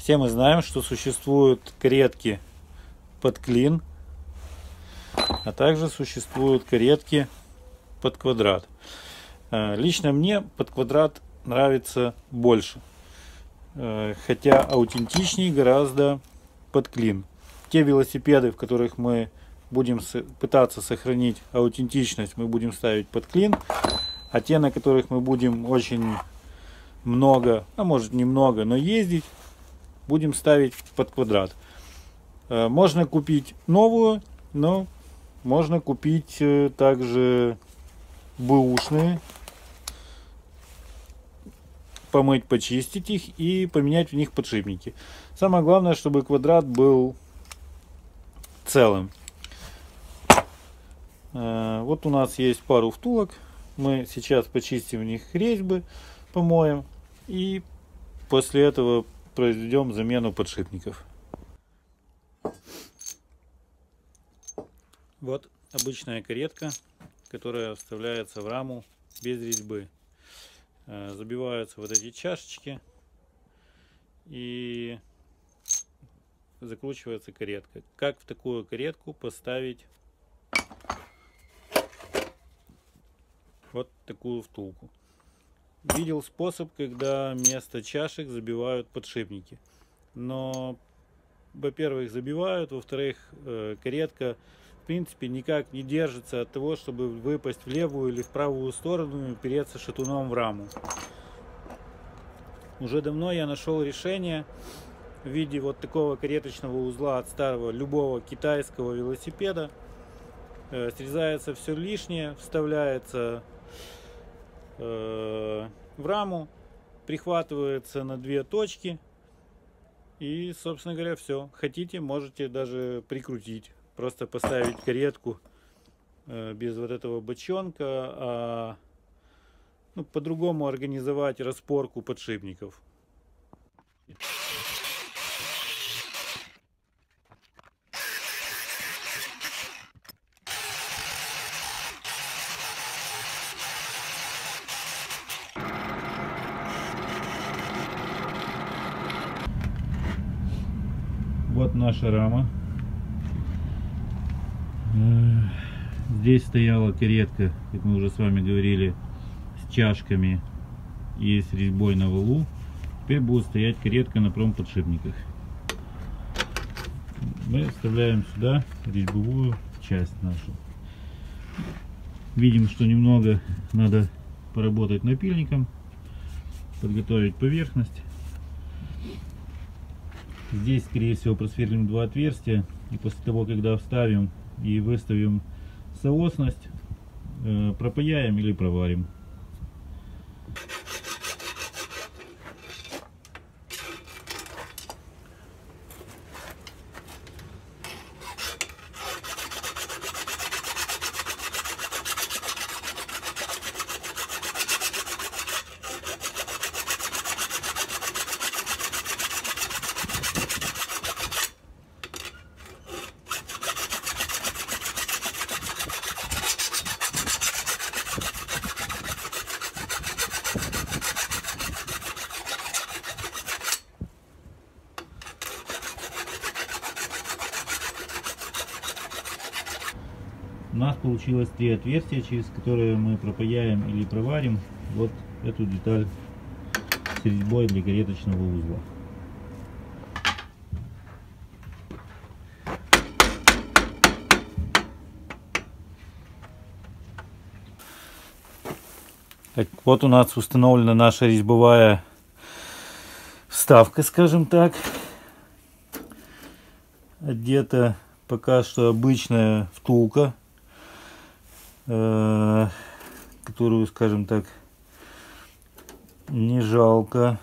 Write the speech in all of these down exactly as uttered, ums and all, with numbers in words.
Все мы знаем, что существуют каретки под клин, а также существуют каретки под квадрат. Лично мне под квадрат нравится больше, хотя аутентичнее гораздо под клин. Те велосипеды, в которых мы будем пытаться сохранить аутентичность, мы будем ставить под клин, а те, на которых мы будем очень много, а может немного, но ездить, будем ставить под квадрат. Можно купить новую, но можно купить также бэушные, помыть, почистить их и поменять в них подшипники. Самое главное, чтобы квадрат был целым. Вот у нас есть пару втулок. Мы сейчас почистим в них резьбы, помоем и после этого произведем замену подшипников. Вот обычная каретка, которая вставляется в раму без резьбы. Забиваются вот эти чашечки и закручивается каретка. Как в такую каретку поставить вот такую втулку? Видел способ, когда вместо чашек забивают подшипники. Но, во-первых, забивают, во-вторых, каретка в принципе никак не держится от того, чтобы выпасть в левую или в правую сторону и упереться шатуном в раму. Уже давно я нашел решение в виде вот такого кареточного узла от старого любого китайского велосипеда. Срезается все лишнее, вставляется э, в раму, прихватывается на две точки и, собственно говоря, все. Хотите, можете даже прикрутить. Просто поставить каретку э, без вот этого бочонка, а ну, по-другому организовать распорку подшипников. Вот наша рама. Здесь стояла каретка, как мы уже с вами говорили, с чашками и с резьбой на валу. Теперь будет стоять каретка на промподшипниках. Мы вставляем сюда резьбовую часть нашу. Видим, что немного надо поработать напильником, подготовить поверхность. Здесь, скорее всего, просверлим два отверстия, и после того, когда вставим и выставим соосность, э, пропаяем или проварим. У нас получилось три отверстия, через которые мы пропаяем или проварим вот эту деталь с резьбой для кареточного узла. Так, вот у нас установлена наша резьбовая вставка, скажем так. Одета пока что обычная втулка, которую, скажем так, не жалко.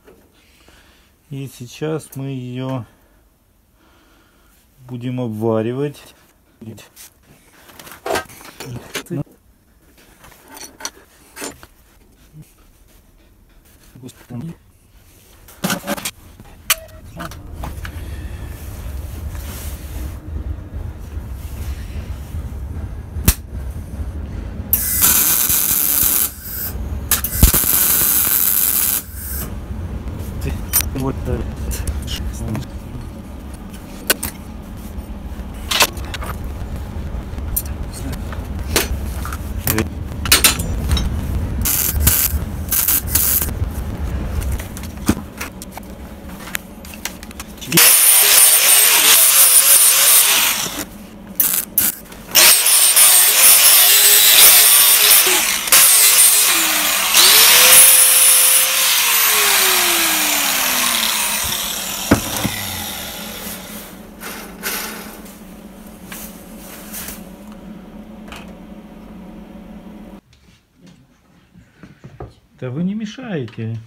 И сейчас мы ее будем обваривать. Вот Да вы не мешаете.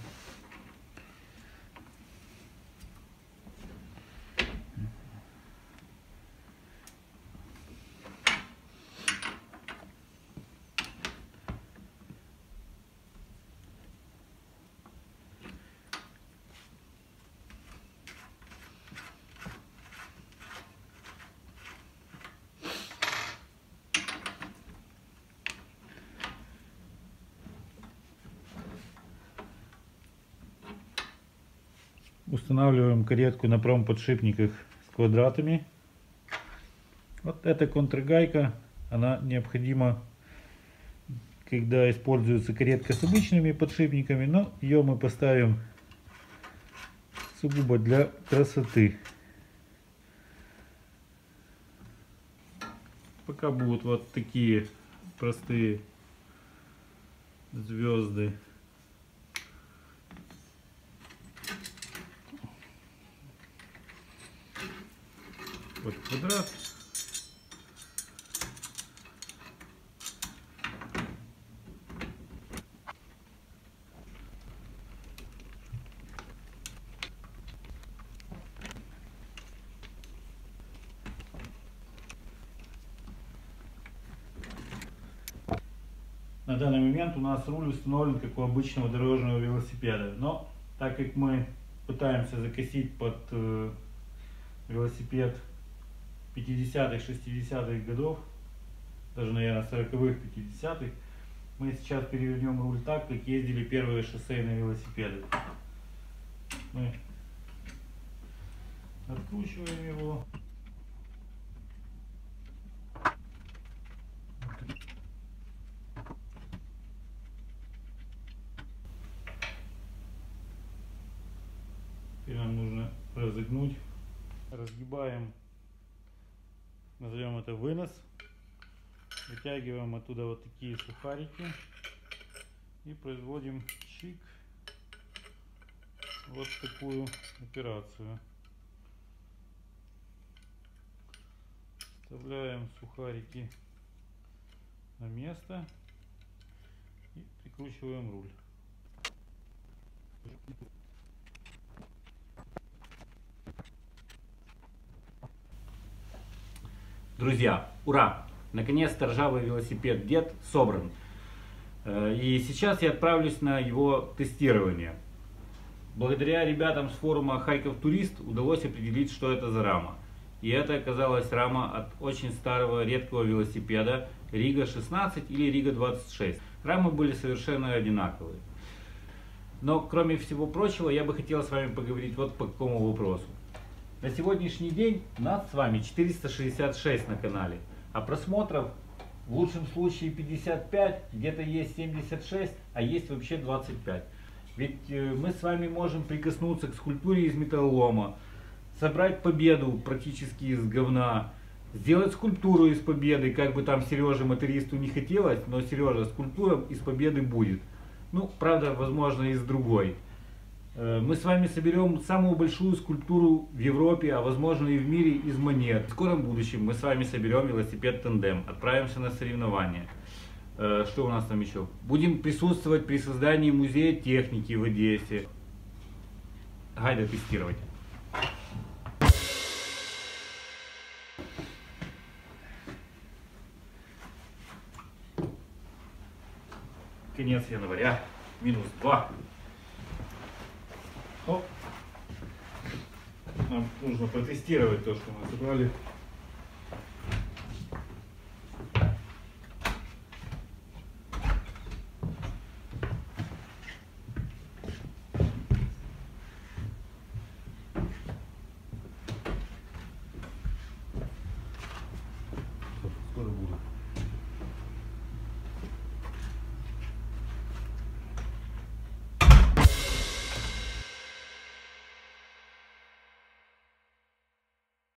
Устанавливаем каретку на промподшипниках с квадратами. Вот эта контргайка, она необходима, когда используется каретка с обычными подшипниками, но ее мы поставим сугубо для красоты. Пока будут вот такие простые звезды. Под квадрат. На данный момент у нас руль установлен как у обычного дорожного велосипеда, но так как мы пытаемся закосить под э, велосипед пятидесятых, шестидесятых годов, даже, наверное, сороковых, пятидесятых, мы сейчас перевернем руль так, как ездили первые шоссейные велосипеды. Мы откручиваем его. Теперь нам нужно разогнуть. Разгибаем, назовем это вынос, вытягиваем оттуда вот такие сухарики и производим чик, вот такую операцию. Вставляем сухарики на место и прикручиваем руль. Друзья, ура! Наконец-то ржавый велосипед Дед собран. И сейчас я отправлюсь на его тестирование. Благодаря ребятам с форума Харьков Турист удалось определить, что это за рама. И это оказалась рама от очень старого редкого велосипеда Рига шестнадцать или Рига двадцать шесть. Рамы были совершенно одинаковые. Но кроме всего прочего, я бы хотел с вами поговорить вот по какому вопросу. На сегодняшний день нас с вами четыреста шестьдесят шесть на канале, а просмотров в лучшем случае пятьдесят пять, где-то есть семьдесят шесть, а есть вообще двадцать пять. Ведь мы с вами можем прикоснуться к скульптуре из металлолома, собрать победу практически из говна, сделать скульптуру из победы, как бы там Сереже мотористу не хотелось, но Сережа, скульптура из победы будет. Ну, правда, возможно, из другой. Мы с вами соберем самую большую скульптуру в Европе, а возможно и в мире из монет. В скором будущем мы с вами соберем велосипед тандем, отправимся на соревнования. Что у нас там еще? Будем присутствовать при создании музея техники в Одессе. Гайда тестировать. Конец января, минус два. Оп. Нам нужно протестировать то, что мы собрали.